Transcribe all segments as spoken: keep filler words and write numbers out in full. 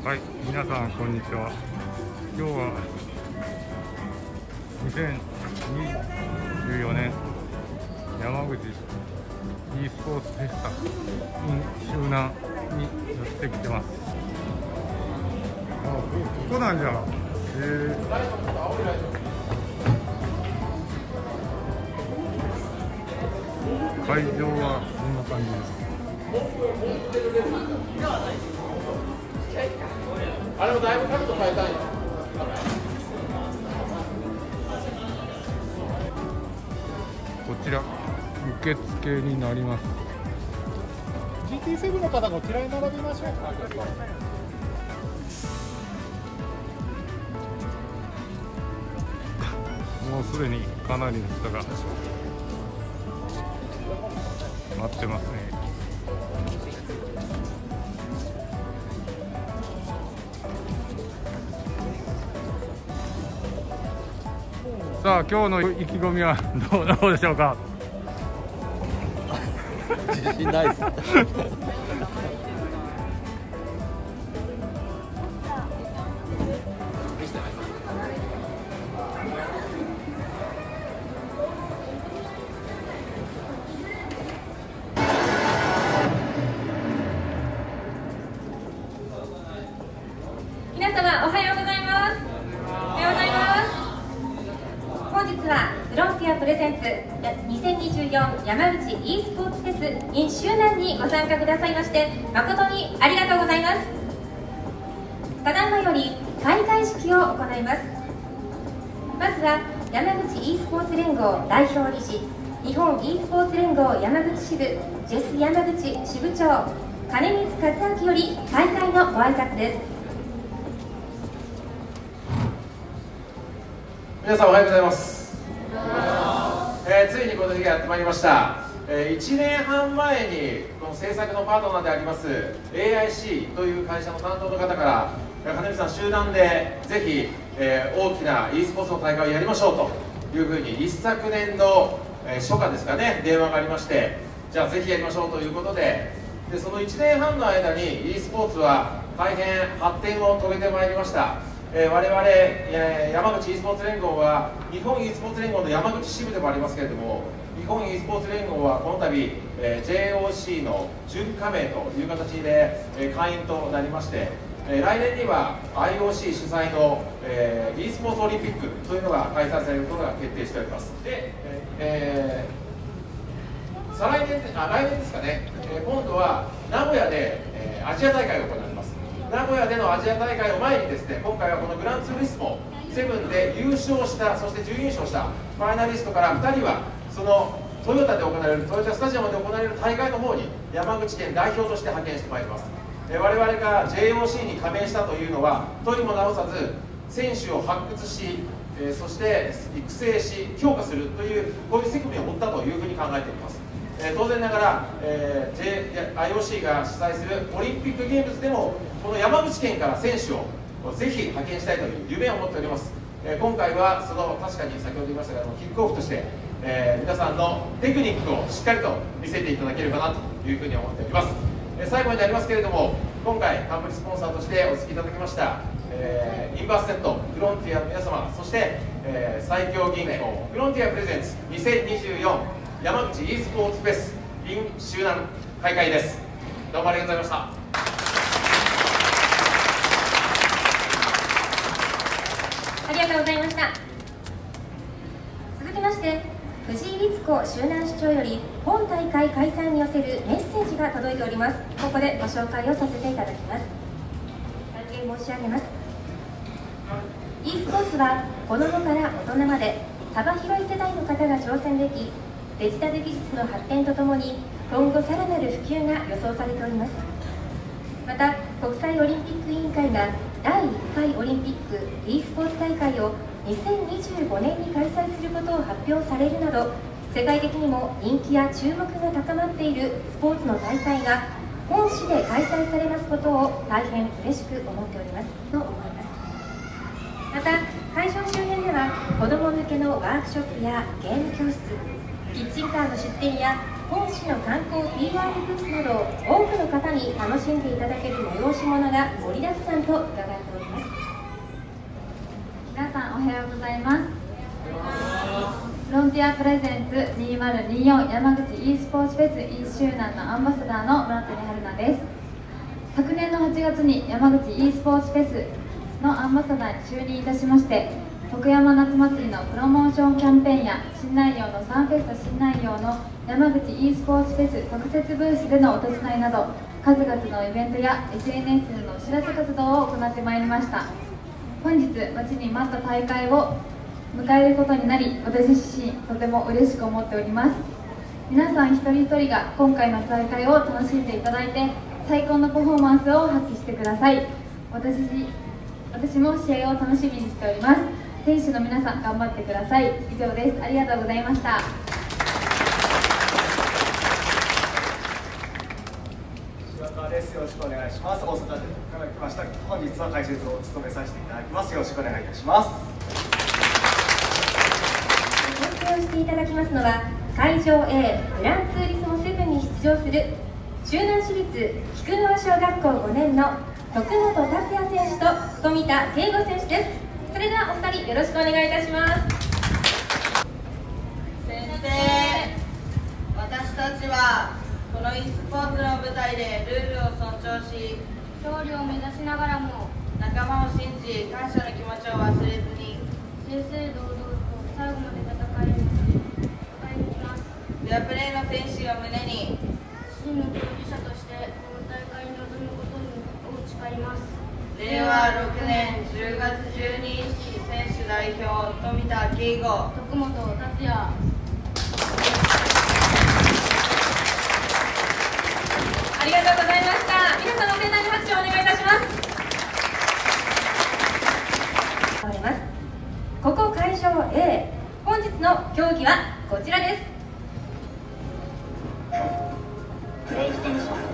はい、皆さんこんにちは。今日はにせんにじゅうよねん山口 e スポーツフェスタ in 周南にやってきてます。あ、ここなんじゃ。へえ。会場はこんな感じです。 あれもだいぶ角度変えたんよ。 こちら受付になります。 ジーティーセブン の方こちらに並びましょう。 もうすでにかなりの人が待ってますね。さあ、今日の意気込みはどう、どうでしょうか。 自信ないです。 皆様おはようございます。おはようございます。本日はフロンティアプレゼンツにせんにじゅうよん山口 e スポーツフェス in 周南にご参加くださいまして誠にありがとうございます。ただいまより開会式を行います。まずは山口 e スポーツ連合代表理事、日本 e スポーツ連合山口支部ジェス山口支部長金光和明より開会のご挨拶です。 皆さんおはようございます。えー、ついにこの日がやってまいりました。えー、いちねんはん前にこの制作のパートナーであります エーアイシー という会社の担当の方から金光さん集団でぜひ、えー、大きな e スポーツの大会をやりましょうというふうに一昨年の、えー、初夏ですかね、電話がありまして、じゃあぜひやりましょうということで、でそのいちねんはんの間に e スポーツは大変発展を遂げてまいりました。えー、我々、えー、山口 e スポーツ連合は日本 e スポーツ連合の山口支部でもありますけれども、日本 e スポーツ連合はこの度、えー、ジェイオーシー の準加盟という形で、えー、会員となりまして、えー、来年には アイオーシー 主催の、えー、e スポーツオリンピックというのが開催されることが決定しております。で、えー、再来年あ来年ですかね、えー、今度は名古屋で、えー、アジア大会が行われます。名古屋でのアジア大会を前にですね、今回はこのグランツーリスモセブンで優勝した、そして準優勝したファイナリストからふたりはそのトヨタで行われるトヨタスタジアムで行われる大会の方に山口県代表として派遣してまいります。え我々が ジェイオーシー に加盟したというのはとにもなおさず選手を発掘し、えそして育成し強化するというこういう責務を負ったというふうに考えております。え当然ながら、えー、J、アイオーシー が主催するオリンピックゲームズでもこの山口県から選手をぜひ派遣したいという夢を持っております。えー、今回はその確かに先ほど言いましたがキックオフとして、えー、皆さんのテクニックをしっかりと見せていただければなというふうに思っております。えー、最後になりますけれども、今回冠スポンサーとしてお付きいただきました、えー、インバースネットフロンティアの皆様、そして、えー、最強銀行フロンティアプレゼンツにせんにじゅうよん山口 e スポーツフェス in 周南開会です。どうもありがとうございました。 ありがとうございました。続きまして藤井律子周南市長より本大会開催に寄せるメッセージが届いております。ここでご紹介をさせていただきます。歓迎申し上げます。 e スポーツは子どもから大人まで幅広い世代の方が挑戦でき、デジタル技術の発展とともに今後さらなる普及が予想されております。また国際オリンピック委員会がだいいっかいオリンピック e スポーツ大会をにせんにじゅうごねんに開催することを発表されるなど、世界的にも人気や注目が高まっているスポーツの大会が本市で開催されますことを大変嬉しく思っておりますと思います。また会場周辺では子ども向けのワークショップやゲーム教室、 キッチンカーの出店や本市の観光 ピーアール ブースなど多くの方に楽しんでいただける催し物が盛りだくさんと伺っております。 皆さんおはようございます。フロンティアプレゼンツにせんにじゅうよん山口 e スポーツフェス in 周南のアンバサダーの村谷春奈です。昨年のはちがつに山口 e スポーツフェスのアンバサダーに就任いたしまして、徳山夏祭りのプロモーションキャンペーンや新内容のサンフェスタ新内容の山口 e スポーツフェス特設ブースでのお手伝いなど数々のイベントや エスエヌエス でのお知らせ活動を行ってまいりました。本日待ちに待った大会を迎えることになり、私自身とても嬉しく思っております。皆さん一人一人が今回の大会を楽しんでいただいて最高のパフォーマンスを発揮してください。私私も試合を楽しみにしております。選手の皆さん頑張ってください。以上です。ありがとうございました。 柴川です。よろしくお願いします。大阪から来ました。本日は解説を務めさせていただきます。よろしくお願いいたします。 発表していただきますのは会場 A グランツーリスモセブンに出場する周南市立菊川小学校ごねんの徳本達也選手と富田圭吾選手です。それではお二人よろしくお願いいたします。 先生、私たちはこの e スポーツの舞台でルールを尊重し、 勝利を目指しながらも仲間を信じ、感謝の気持ちを忘れずに正々堂々と最後まで戦い戦い抜きます。 フェアプレーの精神を胸に真の当事者としてこの大会に臨むことを誓います。 れいわろくねんじゅうがつじゅうににち選手代表富田圭吾、 徳本達也。 ありがとうございました。皆様盛大に拍手をお願いいたします。ここ会場 A、 本日の競技はこちらです。プレイステーション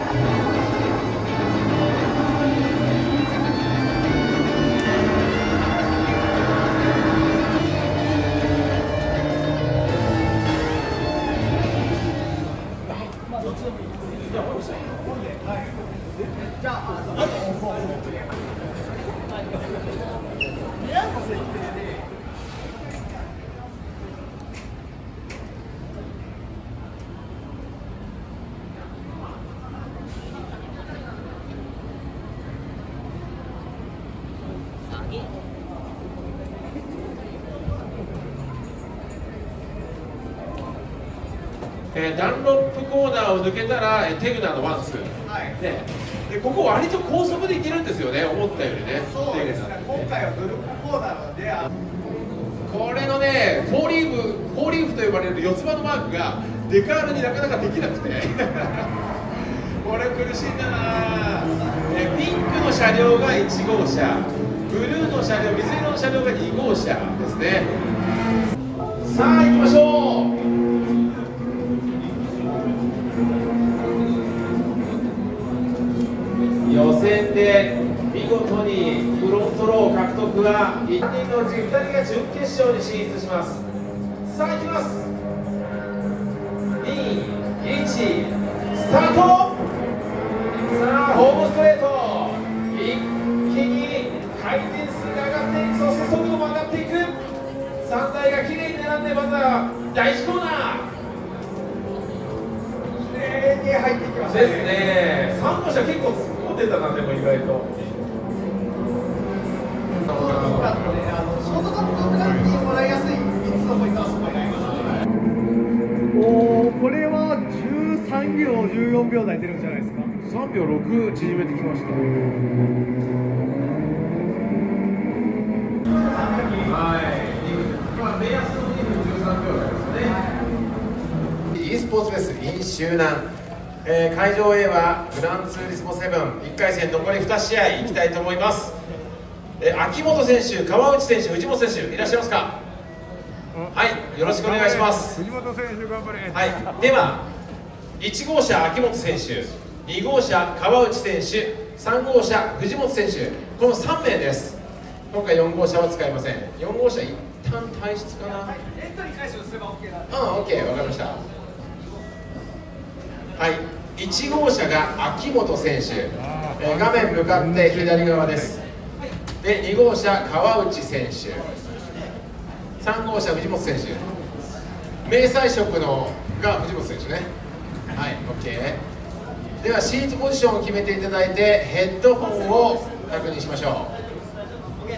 えー、ダンロップコーナーを抜けたら、えー、テグナーのワンツー、はい、ね、でここ割と高速でいけるんですよね、思ったよりね。 そうですね、今回はドルコーナーなので、 これのね、フォーリーフ、フォーリーフと呼ばれる四つ葉のマークがデカールになかなかできなくてこれ苦しいんだな。えー、ピンクの車両がいちごうしゃ、ブルーの車両、水色の車両がにごうしゃですね。さあ行きましょう。予選で見事にフロントロー獲得はいちにんのうちふたりが準決勝に進出します。さあ行きます。に、いち、スタート。さあホームストレート、一気に回転数が上がっていく、そして速度も上がっていく。さんだいがきれいに並んで、まずはだいいちコーナーきれいに入ってきましたね。 ですね。さんごうしゃ結構突っ込んでたな、でも意外と。 ショートカットランにもらいやすいみっつのポイントはすごいありますね。おー、これはじゅうさんびょうじゅうよんびょうだい出るんじゃないですか。 さんびょうろく縮めてきました。はい、まあ目安のにふんじゅうさんびょうだいですね。e スポーツフェス in 周南、えー、会場 A はグランツーリスモセブンいっかいせん残りにしあいいきたいと思います。えー、秋元選手、川内選手、藤本選手いらっしゃいますか。はい、よろしくお願いします。 藤本選手頑張れ。 はい、ではいちごうしゃ秋元選手、にごうしゃ川内選手、さんごうしゃ藤本選手、このさんめいです。今回よんごうしゃは使いません。よんごうしゃ一旦退出かな。 エントリー開始をオッケー、わかりました。はい、いち号車が秋元選手、えー、画面向かって左側です。で、に号車川内選手、さん号車藤本選手、明彩色のが藤本選手ね。はい、オッケー。ではシートポジションを決めていただいてヘッドホンを確認しましょう。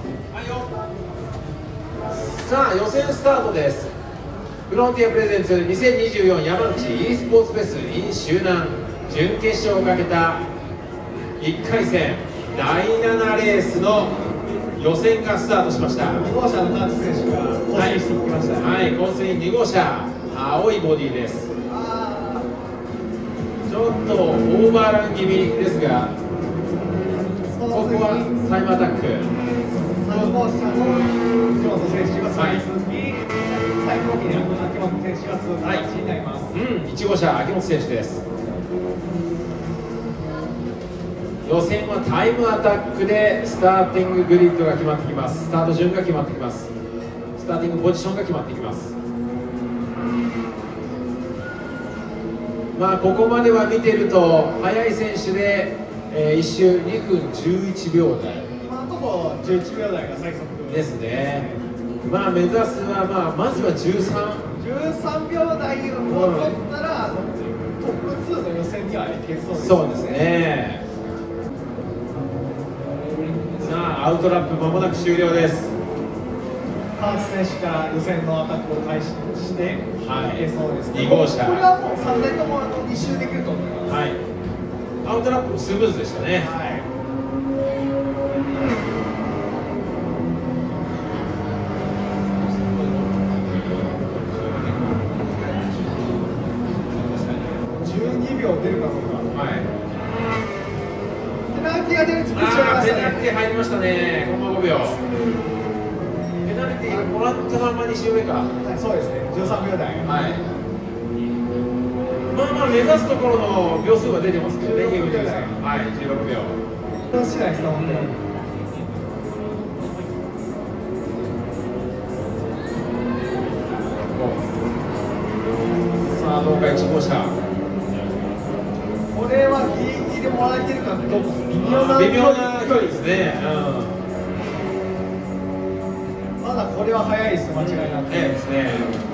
さあ、予選スタートです。フロンティアプレゼンツにせんにじゅうよん山口 e スポーツフェス in 周南準決勝をかけたいっかい戦だいななレースの予選がスタートしました。 に号車の川内選手が放水してきました。 はい、放水に号車青いボディです。ちょっとオーバーラン気味ですが、ここはタイムアタック。 さん号車の藤本選手がスライスに、最後に秋元選手が通過になります。 うん、いち号車秋元選手です。予選はタイムアタックでスターティンググリッドが決まってきます。スタート順が決まってきます。スターティングポジションが決まってきます。まあここまでは見てると速い選手で、えー、いっ周にふんじゅういちびょうだい、 今のところじゅういちびょうだいが最速ですね。まあ目指すは、まあ、まずはじゅうさんじゅうさんびょうだいを取ったら、あのトップツーの予選にはいけそうですね。 そうですね。さあアウトラップまもなく終了です。 川内選手から予選のアタックを開始して、はい、いけそうですね。 に号車、 これはもうさんだいともあのに周できると思います。 はい、アウトラップもスムーズでしたね。 はい、じゅうにびょう出るかどうか。 はい、 ペナルティが出るつもりあー、ペナルね。 ティ入りましたね。コンマごびょう。ペナルティもらったままに周目か。 はい、そうですね。じゅうさんびょうだい。 はい。まあまあ目指すところの秒数は出てますけどね。 じゅうろくびょうだい。 はい、じゅうろくびょう。 どうしないですか、本当に。 さあどうかいち号車。 これはギリギリもらえてるかどうか微妙な微妙な距離ですね。 うん、まだこれは早いです、間違いなく。 ええですね。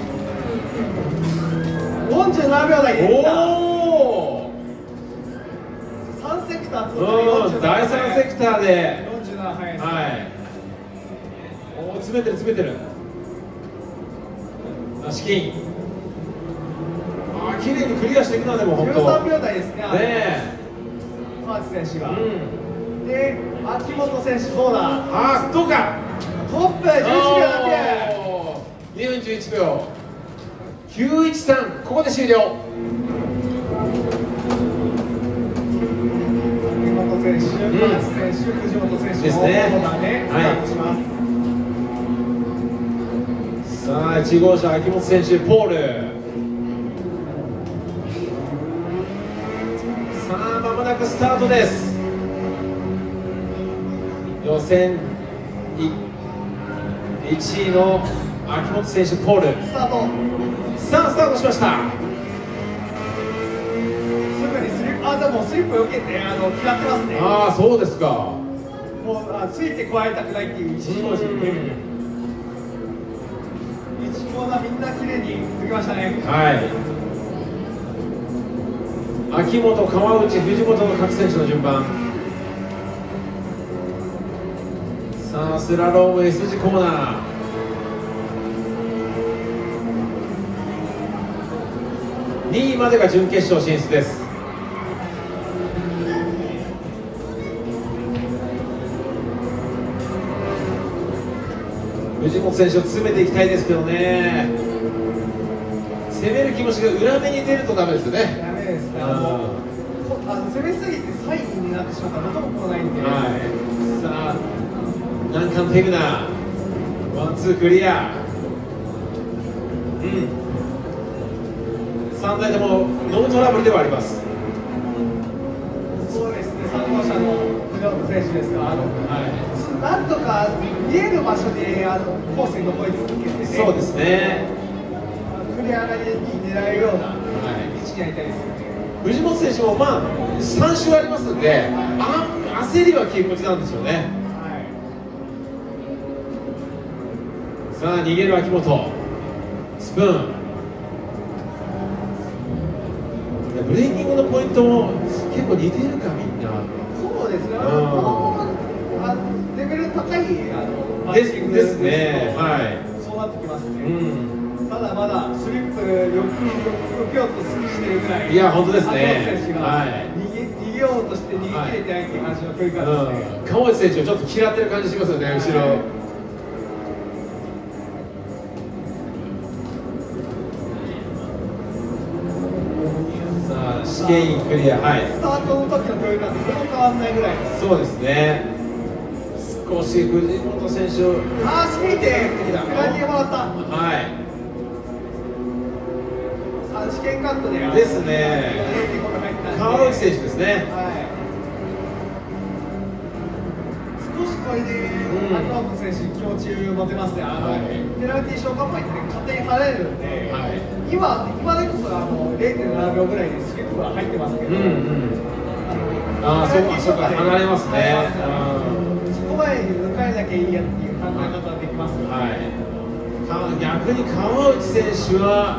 よんじゅうななびょうだいでいった。 おお。 さんセクター通うん、だいさんセクターで。 よんじゅうなな早いです。 はい。おお、詰めてる詰めてる。足金。ああ、綺麗にクリアしていくな、でも本当。 じゅうさんびょうだいですね。 ねえ。 川内選手が。 うん。 で、秋元選手どうだ。 ああ、どうか。 トップじゅういちびょうだけ。 にふんじゅういちびょう。きゅういちさん、ここで終了。 秋元選手、川内選手、藤本選手ですね。 のオーダーでスタートします。 さあいち号車秋元選手ポール。さあまもなくスタートです。予選いちいの秋元選手ポール。 スタート。 さあスタートしました。 すぐにスリップ、あ、でもスリップを受けてあの嫌ってますね。 ああ、そうですか。 もうあついてこられたくないっていう意思表示で。いちコーナーみんな綺麗に抜きましたね。 はい。秋元、川内、藤本の各選手の順番。さあスラローム S 字コーナー。にいまでが準決勝進出です。藤本選手を詰めていきたいですけどね。攻める気持ちが裏目に出るとダメですよね。 ダメですね。あのあの攻めすぎてサインになってしまったら元も来ないんで。 はい。さあ難関テグナワンツークリア。うん。さんだいともノートラブルではあります。 そうですね。さん号車の藤本選手ですが、あの、 はい。 なんとか見える場所であのコースに残り続けて、ね、 そうですね。 上がりに狙えるような位置にやりたいですよね。 藤本選手もまあさん周ありますんで、あ焦りは禁物なんですよね。さあ逃げる秋元、スプーン、ブレーキングのポイントも結構似てるか、みんな。 そうですね、あのこのあレベル高いあのバッティングですね、はい、 そうなってきますね、 うん、 ただまだスリップよくよけようとしてるぐらい、 いや、本当ですね、 秋元選手がはい、 逃げ逃げようとして逃げ切れてないっていう感じの距離感ですね、 うん、川内選手をちょっと嫌ってる感じしますよね、後ろ。試験クリア、はい、 スタートの時の距離感とほぼ変わらないぐらいです。 そうですね、少し藤本選手を、 あー、スピーテー、裏にもらった、 はい、 さん試験カットで、 ですね、川内選手ですね、 はい、少しこれで、秋元選手、気持ち持てますね、あの、はい、ペナルティーショーカップ入って勝手に離れるんで。はい、今、今でこそあの れいてんななびょうぐらいでスリップが入ってますけど、うんうん、 ああ、そうか、そうか、離れますね、 そこまでに抜かれなきゃいいやっていう考え方ができます、 はい、逆に川内選手は、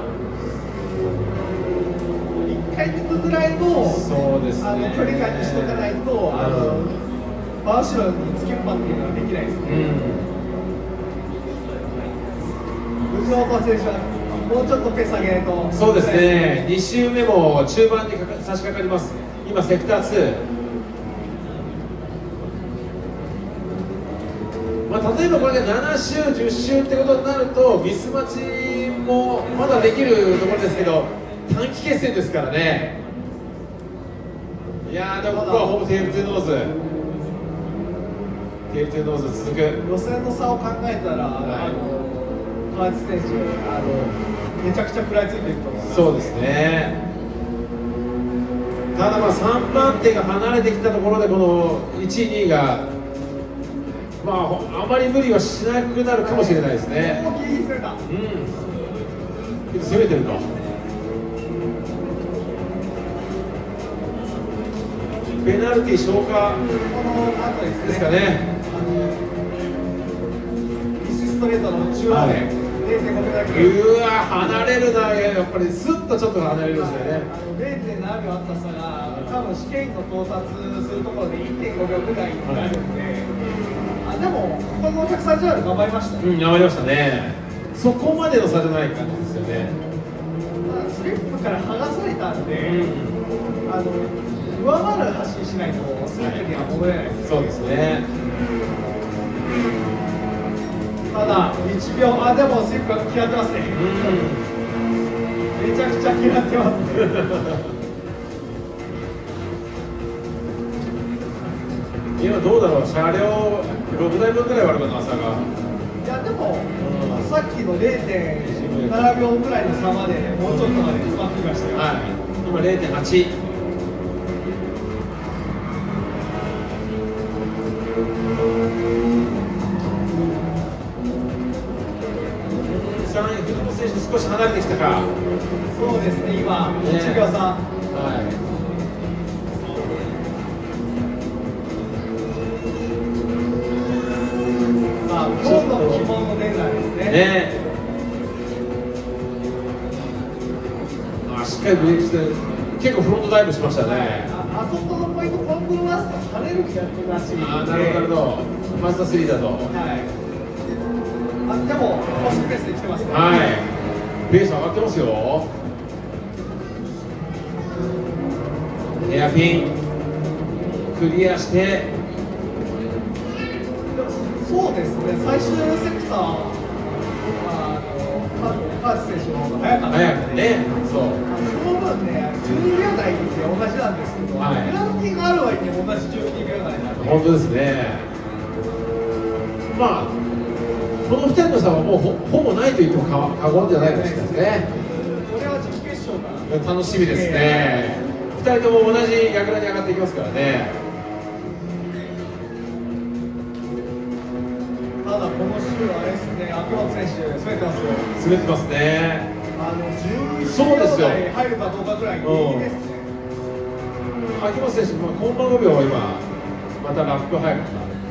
いっかい抜くぐらいの、 そうですね、 あの距離感にしとかないと、あの真後ろにつけっぱっていうのはできないですね。うん、藤本選手はもうちょっとペース上げないと。 そうですね、に周目も中盤にかか差し掛かります、今、セクターツー、まあ、例えばこれでなな周、じゅっ周ってことになると、ミス待ちもまだできるところですけど、短期決戦ですからね、いやー、でもここはほぼテールトゥーノーズ、テールトゥーノーズ続く。 予選の差を考えたら、はい、あの川内選手あの、めちゃくちゃ食らいついてると思います。 そうですね。ただまあさんばん手が離れてきたところでこのいちい、にいがまああまり無理はしなくなるかもしれないですね。 もうギリギリ攻めた。うん。 攻めてるか。ペナルティー消化ですかね。 西ストレートの中央で。れいてんごびょうだけ。 うわ離れるな、やっぱりスッとちょっと離れるんですよね。 れいてんななびょうあった差が多分試験の到達するところでいってんごびょうぐらいになるんで、はい、あでもこのひゃくさんじゅうアール頑張りましたね。 うん、頑張りましたね。そこまでの差じゃない感じですよね。 ただスリップから剥がされたんで、うん、あの上回る走りしないとスリップには戻れないです、ね。 そうですね。 ただいちびょう、あでもスリップが嫌ってますね。うん、めちゃくちゃ嫌ってますね。 今どうだろう、車両ろくだいぶんぐらいはあるかな、差が。 いやでも、うん、さっきの れいてんななびょうぐらいの差までもうちょっとまで詰まってきましたよ。はい、 今 れいてんはち。さらに藤本選手少し離れてきたか。 そうですね、今いちびょう差。はい。まあ今日の基本のデータですね。ね。 あ、しっかりブレーキして結構フロントダイブしましたね。 あ, あそこのポイントコントローラースと跳ねる気がらしいので。 あ、なるほどなるほど。マスタースリーだと。はい。 あでも公式ペースで来てますね。 はい。ペース上がってますよ。エアピンクリアして。 そうですね。最終セクターは川内選手の方が早かった。 早くね。そう。 その分ね、じゅうにびょうだいって同じなんですけど、ペナルティーがある割に同じじゅうにびょうだいなんで。 本当ですね。まあ。このふたりの差はもう ほ, ほぼないと言っても過言じゃないかもしれないですね。 これは準決勝が楽しみですね。ふたりとも同じやぐらに上がっていきますからね。 ただこの週はあれですね、秋元選手、攻めてますよ。 攻めてますね。 あのじゅういちそうですよびょう台入るかどうかぐらいギリギリですね。 秋元選手、まあ、コンマごびょう今またラップ入るんだ。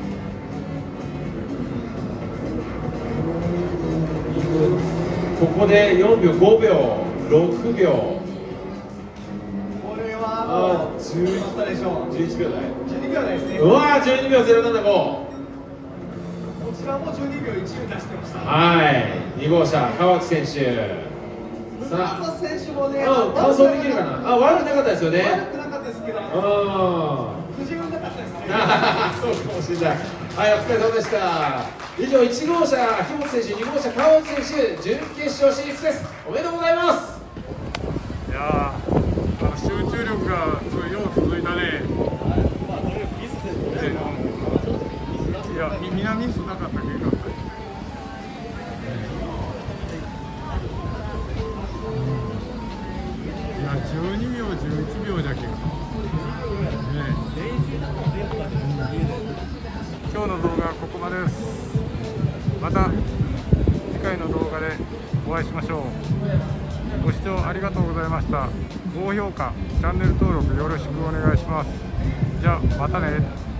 ここでよんびょう、ごびょう、ろくびょう。 これはもう決まったでしょう。 じゅういちびょう台。 じゅうにびょう台ですね。 うわー、じゅうにびょうゼロななご。 こちらもじゅうにびょういちを出してました。 はい、に号車、川内選手。さあ、 村田選手もね、 うん、完走できるかな。あ、悪くなかったですよね。 悪くなかったですけど、 うん。 不十分なかったですね。 そうかもしれない。はい、お疲れ様でした。以上、いち号車、秋元選手、に号車、川内選手、準決勝進出です。おめでとうございます。 いやー、あの集中力がすごいよう続いたね。いや、みんなミスなかったけど。いや、じゅうにびょう、じゅういちびょうじゃけん。ね、今日の動画はここまでです。また次回の動画でお会いしましょう。ご視聴ありがとうございました。高評価、チャンネル登録よろしくお願いします。じゃあまたね。